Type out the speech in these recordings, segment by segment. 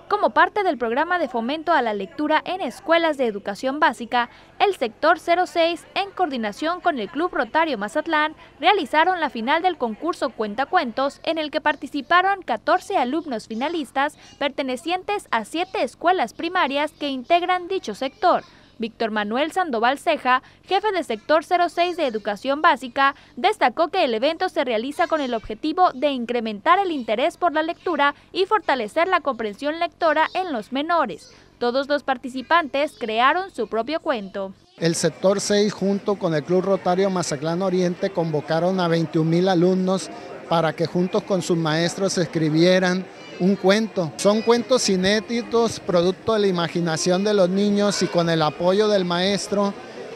Como parte del programa de fomento a la lectura en escuelas de educación básica, el sector 06, en coordinación con el Club Rotario Mazatlán, realizaron la final del concurso Cuentacuentos, en el que participaron 14 alumnos finalistas pertenecientes a 7 escuelas primarias que integran dicho sector. Víctor Manuel Sandoval Ceja, jefe de sector 06 de educación básica, destacó que el evento se realiza con el objetivo de incrementar el interés por la lectura y fortalecer la comprensión lectora en los menores. Todos los participantes crearon su propio cuento. El sector 6 junto con el Club Rotario Mazatlán Oriente convocaron a 21,000 alumnos para que juntos con sus maestros escribieran un cuento. Son cuentos inéditos, producto de la imaginación de los niños, y con el apoyo del maestro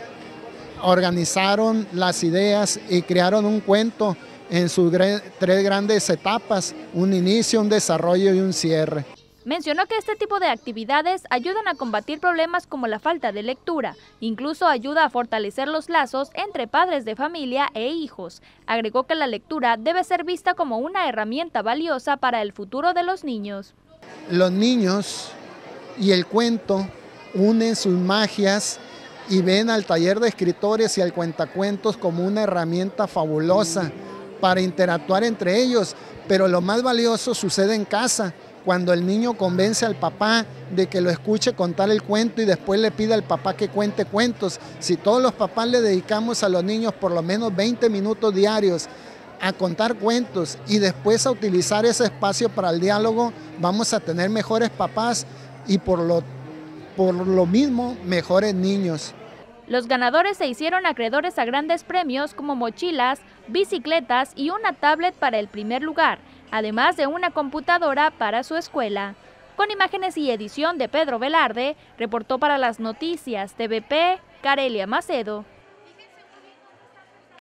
organizaron las ideas y crearon un cuento en sus 3 grandes etapas: un inicio, un desarrollo y un cierre. Mencionó que este tipo de actividades ayudan a combatir problemas como la falta de lectura, incluso ayuda a fortalecer los lazos entre padres de familia e hijos. Agregó que la lectura debe ser vista como una herramienta valiosa para el futuro de los niños. Los niños y el cuento unen sus magias y ven al taller de escritores y al cuentacuentos como una herramienta fabulosa para interactuar entre ellos, pero lo más valioso sucede en casa, cuando el niño convence al papá de que lo escuche contar el cuento y después le pide al papá que cuente cuentos. Si todos los papás le dedicamos a los niños por lo menos 20 minutos diarios a contar cuentos y después a utilizar ese espacio para el diálogo, vamos a tener mejores papás y por lo mismo mejores niños. Los ganadores se hicieron acreedores a grandes premios como mochilas, bicicletas y una tablet para el primer lugar, además de una computadora para su escuela. Con imágenes y edición de Pedro Velarde, reportó para las noticias TVP, Carelia Macedo.